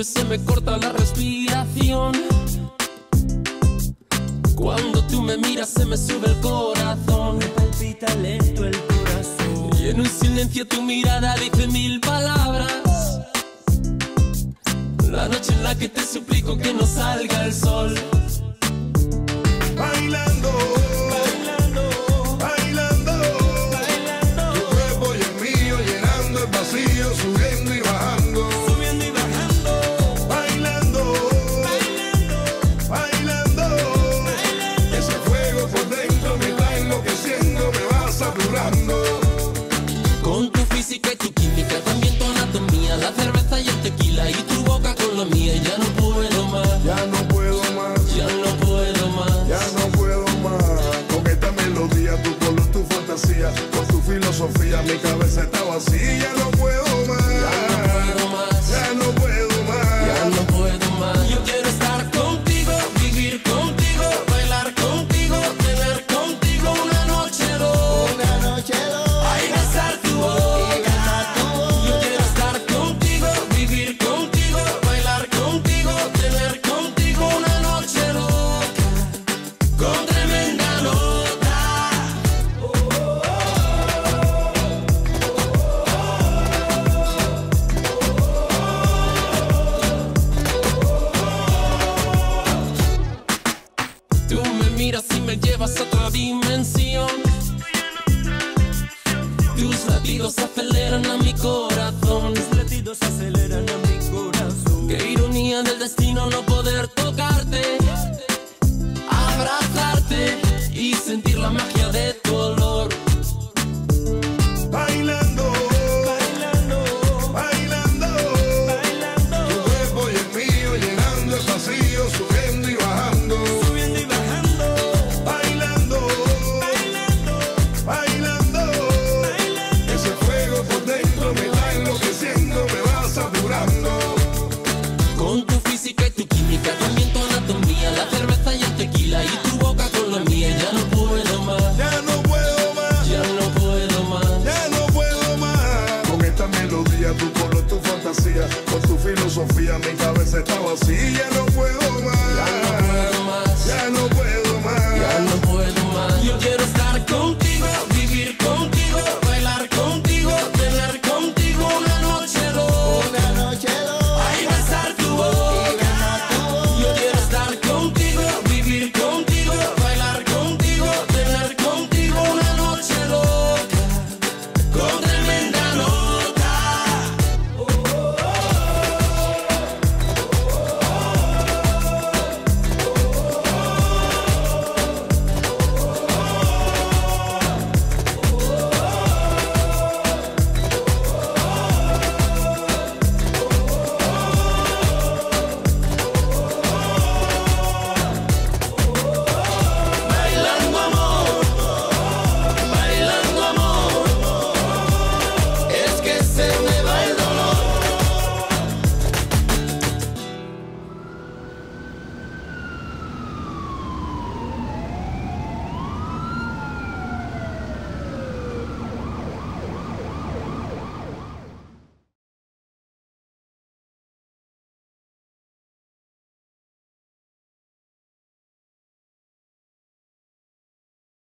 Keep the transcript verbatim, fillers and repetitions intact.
miro y se me corta la respiración. Cuando tú me miras se me sube el corazón. Me palpita lento el corazón. Y en un silencio tu mirada dice mil palabras. La noche en la que te suplico que no salga el sol. Bailando, Bailando, bailando, bailando, tu cuerpo y el mío llenando el vacío, subiendo y bajando. subiendo y bajando, Bailando, bailando, bailando, ese fuego por dentro me está enloqueciendo, me va saturando. Con tu física y tu química, también tu anatomía, la cerveza y el tequila y tu boca con la mía. Ya no puedo más, Ya no puedo más, ya no puedo más. ya no puedo más. Con esta melodía, tu color, tu fantasía, con tu filosofía, mi cabeza está vacía. Ya no puedo más, Ya no puedo más, ya no puedo más. ya no puedo más. Yo quiero estar contigo, vivir contigo, bailar contigo, tener contigo una noche dos. una noche dos, Ay, besar tu boca. Yo quiero estar contigo, vivir contigo, bailar contigo, tener contigo una noche loca, con tremenda nota. Tú me miras y me llevas a otra dimensión. Tus latidos aceleran a mi corazón. tus latidos aceleran a mi corazón. Qué ironía del destino no poder tocarte, abrazarte y sentir la magia de tu olor. Bailando, Bailando, bailando, bailando, tu cuerpo y el mío llenando el vacío, subiendo y bajando. subiendo y bajando, Bailando, bailando, bailando, bailando, ese fuego por dentro me está enloqueciendo, me va saturando. Con tu física y tu química, también tu anatomía, la cerveza y el tequila y tu boca con la mía. Ya no puedo más, Ya no puedo más, ya no puedo más. ya no puedo más. Con esta melodía, tu color, tu fantasía, con tu filosofía, mi cabeza está vacía. Ya no puedo más,